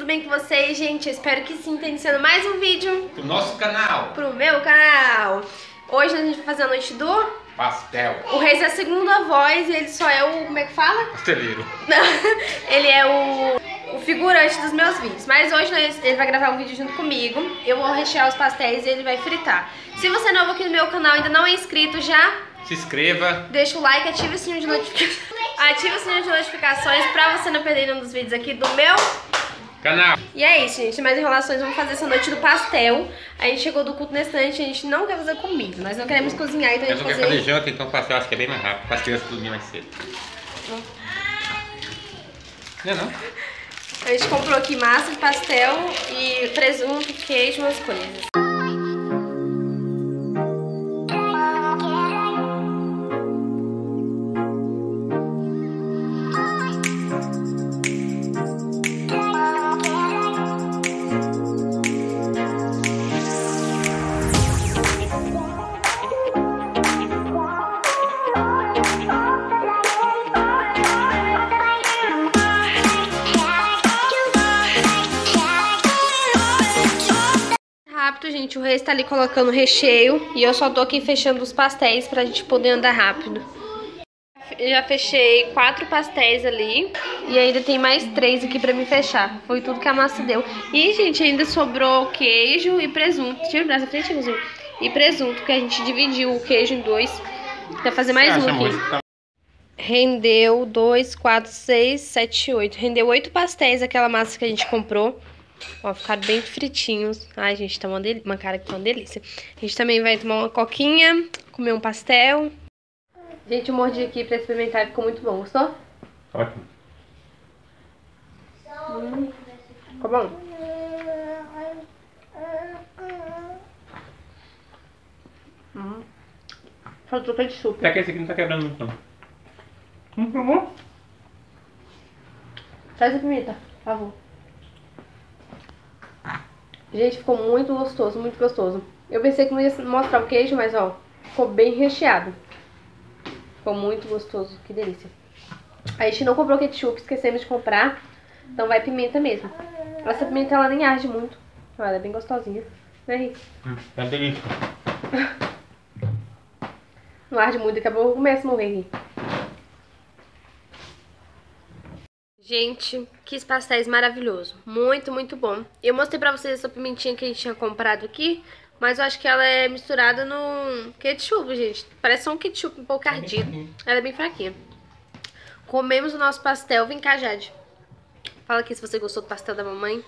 tudo bem com vocês, gente? Eu espero que sim, tá iniciando mais um vídeo pro nosso canal, pro meu canal. Hoje a gente vai fazer a noite do pastel. O Reis é a segunda voz e ele só é o, como é que fala? Pasteleiro. Ele é o figurante dos meus vídeos. Mas hoje ele vai gravar um vídeo junto comigo. Eu vou rechear os pastéis e ele vai fritar. Se você é novo aqui no meu canal e ainda não é inscrito, já se inscreva, deixa o like, ativa o sininho de notificações. Ativa o sininho de notificações pra você não perder nenhum dos vídeos aqui do meu canal. E é isso, gente. Mais enrolações, vamos fazer essa noite do pastel. A gente chegou do culto nesse instante, a gente não quer fazer comida. Nós não queremos cozinhar, então a gente vai fazer janta, então o pastel acho que é bem mais rápido, para as crianças dormir mais cedo. Não? A gente comprou aqui massa de pastel e presunto, queijo, umas coisas. Gente, o Reis tá ali colocando o recheio e eu só tô aqui fechando os pastéis pra gente poder andar rápido. Eu já fechei 4 pastéis ali e ainda tem mais 3 aqui pra me fechar. Foi tudo que a massa deu. E, gente, ainda sobrou queijo e presunto. Tira o braço da frente, Luzinho. E presunto, que a gente dividiu o queijo em 2. Vai fazer mais um aqui. Rendeu 2, 4, 6, 7, 8. Rendeu 8 pastéis aquela massa que a gente comprou. Ó, ficaram bem fritinhos. Ai, gente, tá uma cara que tá uma delícia. A gente também vai tomar uma coquinha, comer um pastel. Gente, eu mordi aqui pra experimentar e ficou muito bom. Gostou? Ótimo. Ficou bom? Faltou ketchup. Até que esse aqui não tá quebrando muito, não. Por favor. Traz a pimenta, por favor. Gente, ficou muito gostoso, muito gostoso. Eu pensei que não ia mostrar o queijo, mas ó, ficou bem recheado. Ficou muito gostoso, que delícia. A gente não comprou ketchup, esquecemos de comprar. Então vai pimenta mesmo. Essa pimenta ela nem arde muito. Ó, ela é bem gostosinha. Né, Rick? É delícia. Não arde muito, daqui a pouco eu começo a morrer aqui. Gente, que pastéis maravilhoso. Muito, muito bom. Eu mostrei pra vocês essa pimentinha que a gente tinha comprado aqui, mas eu acho que ela é misturada no ketchup, gente. Parece só um ketchup um pouco ardido. Ela é bem fraquinha. Comemos o nosso pastel. Vem cá, Jade. Fala aqui se você gostou do pastel da mamãe.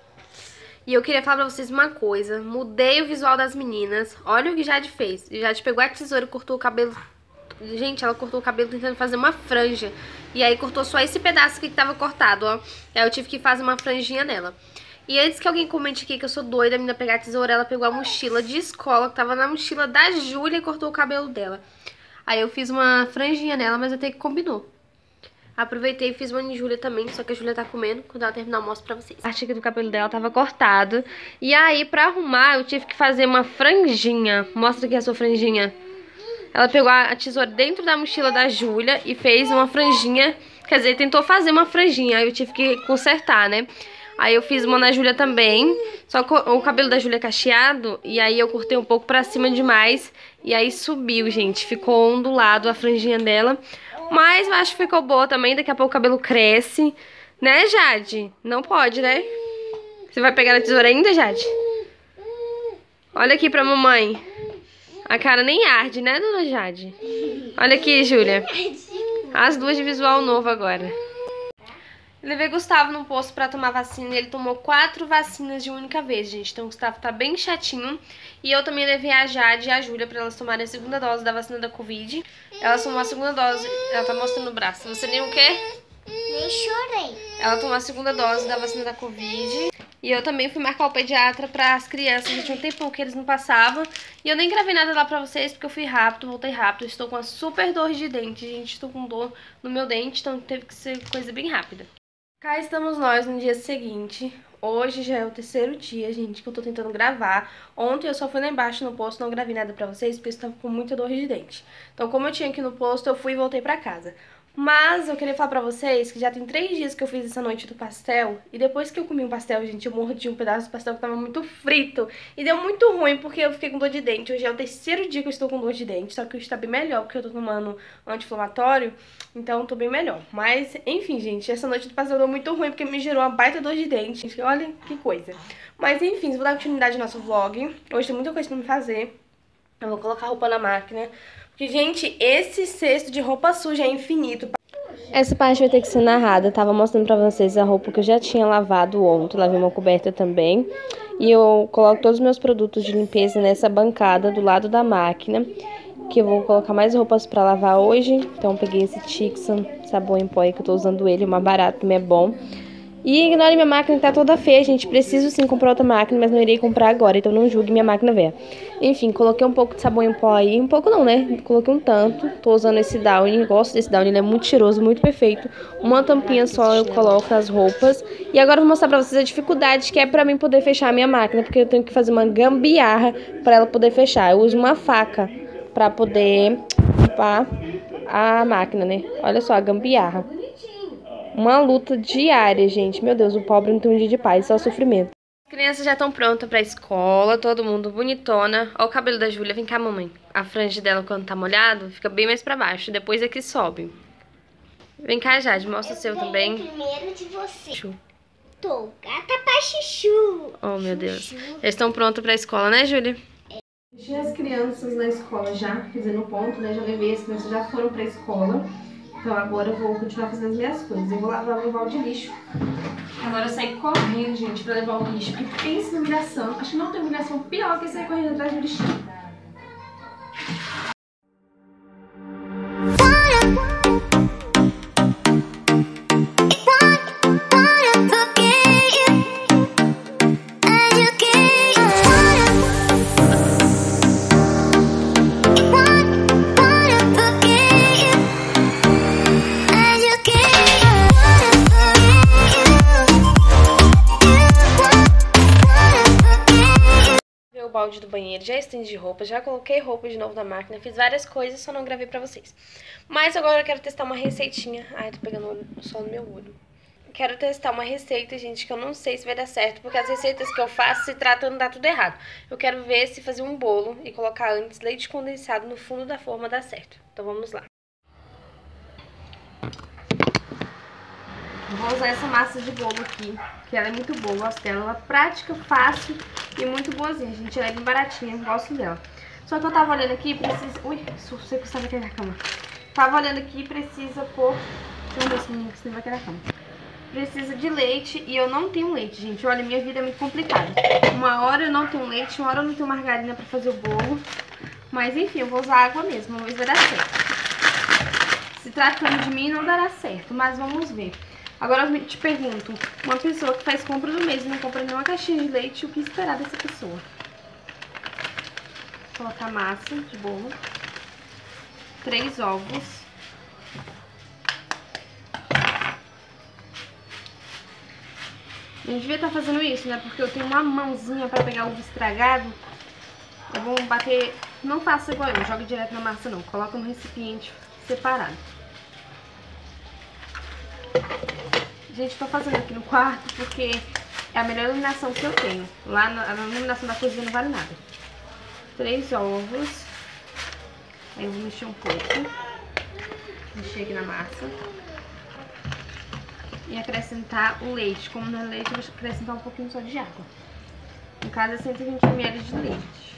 E eu queria falar pra vocês uma coisa. Mudei o visual das meninas. Olha o que Jade fez. Jade pegou a tesoura e cortou o cabelo. Gente, ela cortou o cabelo tentando fazer uma franja. E aí cortou só esse pedaço aqui que tava cortado, ó. Aí eu tive que fazer uma franjinha nela. E antes que alguém comente aqui que eu sou doida, a menina pegar a tesoura, ela pegou a mochila de escola, que tava na mochila da Júlia, e cortou o cabelo dela. Aí eu fiz uma franjinha nela, mas até que combinou. Aproveitei e fiz uma em Júlia também, só que a Júlia tá comendo. Quando ela terminar eu mostro pra vocês. A parte aqui do cabelo dela tava cortado. E aí, pra arrumar, eu tive que fazer uma franjinha. Mostra aqui a sua franjinha. Ela pegou a tesoura dentro da mochila da Júlia e fez uma franjinha. Quer dizer, tentou fazer uma franjinha. Aí eu tive que consertar, né? Aí eu fiz uma na Júlia também. Só que o cabelo da Júlia é cacheado. E aí eu cortei um pouco pra cima demais. E aí subiu, gente. Ficou ondulado a franjinha dela. Mas eu acho que ficou boa também. Daqui a pouco o cabelo cresce. Né, Jade? Não pode, né? Você vai pegar a tesoura ainda, Jade? Olha aqui pra mamãe. A cara nem arde, né, dona Jade? Olha aqui, Júlia. As duas de visual novo agora. Eu levei Gustavo no posto pra tomar vacina e ele tomou 4 vacinas de única vez, gente. Então o Gustavo tá bem chatinho. E eu também levei a Jade e a Júlia pra elas tomarem a segunda dose da vacina da Covid. Elas tomou a segunda dose. Ela tá mostrando o braço. Você nem o quê? Nem chorei. Ela tomou a segunda dose da vacina da Covid. E eu também fui marcar o pediatra para as crianças. Já tinha um tempão que eles não passavam. E eu nem gravei nada lá pra vocês, porque eu fui rápido, voltei rápido. Estou com uma super dor de dente, gente. Estou com dor no meu dente, então teve que ser coisa bem rápida. Cá estamos nós no dia seguinte. Hoje já é o 3º dia, gente, que eu tô tentando gravar. Ontem eu só fui lá embaixo no posto, não gravei nada pra vocês, porque eu estava com muita dor de dente. Então, como eu tinha aqui no posto, eu fui e voltei pra casa. Mas eu queria falar pra vocês que já tem 3 dias que eu fiz essa noite do pastel. E depois que eu comi um pastel, gente, eu mordi um pedaço do pastel que tava muito frito. E deu muito ruim porque eu fiquei com dor de dente. Hoje é o 3º dia que eu estou com dor de dente. Só que hoje tá bem melhor porque eu tô tomando anti-inflamatório. Então eu tô bem melhor. Mas, enfim, gente, essa noite do pastel deu muito ruim porque me gerou uma baita dor de dente. Olha que coisa. Mas, enfim, vou dar continuidade ao nosso vlog. Hoje tem muita coisa pra me fazer. Eu vou colocar roupa na máquina. Porque, gente, esse cesto de roupa suja é infinito. Essa parte vai ter que ser narrada. Eu tava mostrando pra vocês a roupa que eu já tinha lavado ontem. Lavei uma coberta também. E eu coloco todos os meus produtos de limpeza nessa bancada do lado da máquina. Que eu vou colocar mais roupas pra lavar hoje. Então eu peguei esse Tixan sabão em pó aí, que eu tô usando ele. Mais barato, também é bom. E ignore minha máquina que tá toda feia, gente. Preciso sim comprar outra máquina, mas não irei comprar agora. Então não julgue minha máquina velha. Enfim, coloquei um pouco de sabão em pó aí. Um pouco não, né? Coloquei um tanto. Tô usando esse Downy. Gosto desse Downy, ele é muito cheiroso, muito perfeito. Uma tampinha só eu coloco nas roupas. E agora eu vou mostrar pra vocês a dificuldade que é pra mim poder fechar a minha máquina. Porque eu tenho que fazer uma gambiarra pra ela poder fechar. Eu uso uma faca pra poder limpar a máquina, né? Olha só a gambiarra. Uma luta diária, gente. Meu Deus, o pobre não tem um dia de paz, só sofrimento. As crianças já estão prontas pra escola, todo mundo bonitona. Olha o cabelo da Júlia. Vem cá, mamãe. A franja dela, quando tá molhado, fica bem mais pra baixo. Depois é que sobe. Vem cá, Jade. Mostra o seu também. Primeiro de você. Tô gata pra chuchu. Oh, meu Deus. Eles estão prontos pra escola, né, Júlia? Deixei as crianças na escola já, fazendo ponto, né? Já levei, as crianças já foram pra escola. Então agora eu vou continuar fazendo as minhas coisas. Eu vou lavar meu balde de lixo. Agora eu saí correndo, gente, pra levar o lixo. Porque pensa na humilhação. Acho que não tem humilhação pior que sair correndo atrás do lixinho. Balde do banheiro, já estendi roupa, já coloquei roupa de novo na máquina, fiz várias coisas, só não gravei pra vocês. Mas agora eu quero testar uma receitinha. Ai, tô pegando só no meu olho. Quero testar uma receita, gente, que eu não sei se vai dar certo, porque as receitas que eu faço se tratando dá tudo errado. Eu quero ver se fazer um bolo e colocar antes leite condensado no fundo da forma dá certo. Então vamos lá. Vou usar essa massa de bolo aqui, que ela é muito boa, gosto dela. Ela é prática, fácil e muito boazinha, gente. Ela é bem baratinha, gosto dela. Só que eu tava olhando aqui, precisa... Ui, você custava cair na cama. Tava olhando aqui, precisa pôr... Deixa eu ver se não vai cair na cama. Precisa de leite e eu não tenho leite, gente. Olha, minha vida é muito complicada. Uma hora eu não tenho leite, uma hora eu não tenho margarina pra fazer o bolo. Mas enfim, eu vou usar água mesmo, vamos ver se vai dar certo. Se tratando de mim, não dará certo, mas vamos ver. Agora eu te pergunto, uma pessoa que faz compra do mês e não compra nenhuma caixinha de leite, o que esperar dessa pessoa? Vou colocar massa de bolo. 3 ovos. Eu devia estar fazendo isso, né? Porque eu tenho uma mãozinha pra pegar ovo estragado. Eu vou bater... Não faça igual eu, jogue direto na massa não. Coloca no recipiente separado. Gente, tô fazendo aqui no quarto porque é a melhor iluminação que eu tenho. Lá na iluminação da cozinha não vale nada. 3 ovos. Aí eu vou mexer um pouco. Mexer aqui na massa. E acrescentar o leite. Como não é leite, eu vou acrescentar um pouquinho só de água. No caso é 120 ml de leite.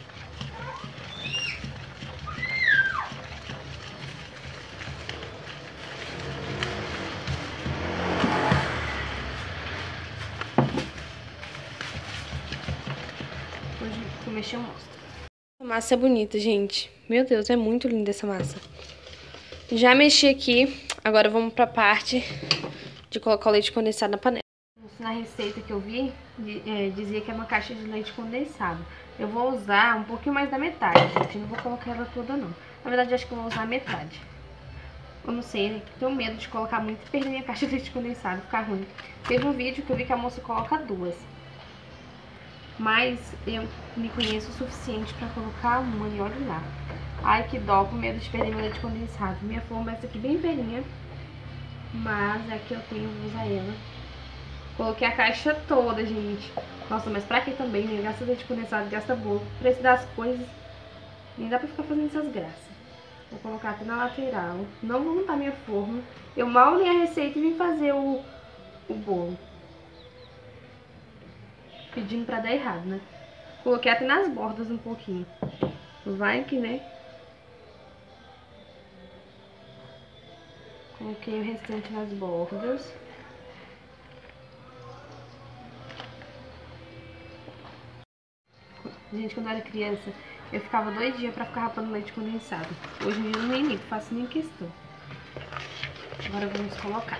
Vou mexer, eu mostro. A massa é bonita, gente. Meu Deus, é muito linda essa massa. Já mexi aqui. Agora vamos pra parte de colocar o leite condensado na panela. Na receita que eu vi, dizia que é uma caixa de leite condensado. Eu vou usar um pouquinho mais da metade, gente. Não vou colocar ela toda, não. Na verdade, acho que eu vou usar a metade. Eu não sei, né? Tenho medo de colocar muito e perder minha caixa de leite condensado, ficar ruim. Teve um vídeo que eu vi que a moça coloca 2. Mas eu me conheço o suficiente pra colocar uma e olha lá. Ai, que dó, com medo de perder meu leite condensado. Minha forma é essa aqui bem velhinha. Mas aqui eu tenho, vou usar ela. Coloquei a caixa toda, gente. Nossa, mas pra que também, né? Gasta leite condensado, gasta bolo. O preço das coisas, nem dá pra ficar fazendo essas graças. Vou colocar aqui na lateral. Não vou montar minha forma. Eu mal li a receita e vim fazer o bolo. Pedindo pra dar errado, né? Coloquei até nas bordas um pouquinho. Vai que, né? Coloquei o restante nas bordas. Gente, quando eu era criança, eu ficava doidinha pra ficar rapando leite condensado. Hoje em dia eu nem ligo, faço nem questão. Agora vamos colocar.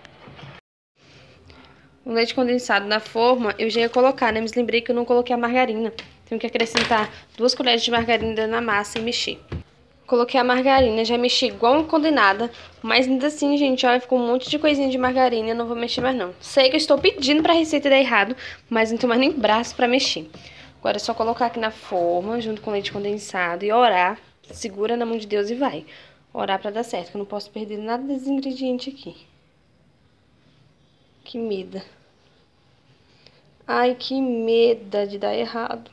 O leite condensado na forma eu já ia colocar, né? Mas lembrei que eu não coloquei a margarina. Tenho que acrescentar 2 colheres de margarina na massa e mexer. Coloquei a margarina, já mexi igual uma condenada. Mas ainda assim, gente, olha, ficou um monte de coisinha de margarina. Eu não vou mexer mais não. Sei que eu estou pedindo pra receita dar errado, mas não tenho mais nem braço pra mexer. Agora é só colocar aqui na forma, junto com o leite condensado e orar. Segura na mão de Deus e vai. Orar pra dar certo, que eu não posso perder nada desses ingredientes aqui. Que medo. Ai, que medo de dar errado.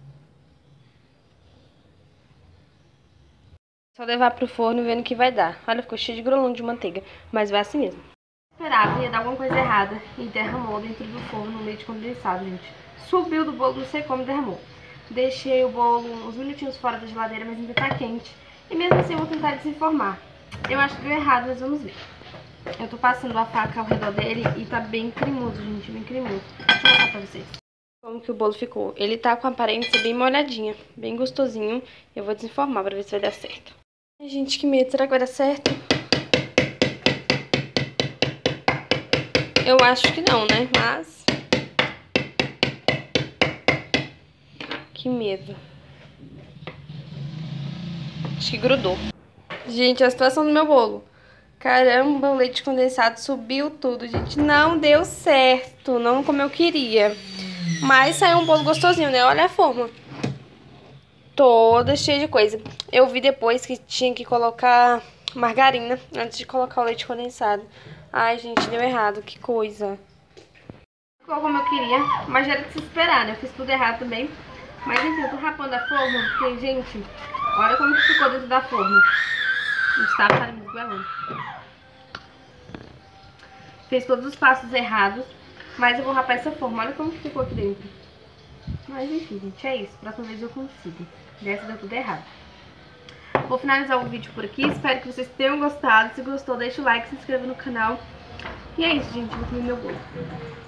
Só levar pro forno vendo o que vai dar. Olha, ficou cheio de grolão de manteiga, mas vai assim mesmo. Esperava, ia dar alguma coisa errada e derramou dentro do forno o leite condensado, gente. Subiu do bolo, não sei como, derramou. Deixei o bolo uns minutinhos fora da geladeira, mas ainda tá quente. E mesmo assim eu vou tentar desenformar. Eu acho que deu errado, mas vamos ver. Eu tô passando a faca ao redor dele e tá bem cremoso, gente, bem cremoso. Deixa eu mostrar pra vocês como que o bolo ficou. Ele tá com a aparência bem molhadinha, bem gostosinho. Eu vou desenformar pra ver se vai dar certo. Ai, gente, que medo. Será que vai dar certo? Eu acho que não, né? Mas... que medo. Acho que grudou. Gente, a situação do meu bolo. Caramba, o leite condensado subiu tudo, gente. Não deu certo, não como eu queria. Mas saiu um bolo gostosinho, né? Olha a forma. Toda cheia de coisa. Eu vi depois que tinha que colocar margarina antes de colocar o leite condensado. Ai, gente, deu errado, que coisa. Ficou como eu queria, mas já era de se esperar, né? Eu fiz tudo errado também. Mas enfim, eu tô rapando a forma, porque, gente, olha como que ficou dentro da forma. Gustavo tá me esguelando. Fez todos os passos errados, mas eu vou rapar essa forma. Olha como que ficou aqui dentro. Mas enfim, gente, é isso. Próxima vez eu consigo. Dessa deu tudo errado. Vou finalizar o vídeo por aqui. Espero que vocês tenham gostado. Se gostou, deixa o like, se inscreva no canal. E é isso, gente. Vou comer meu bolo.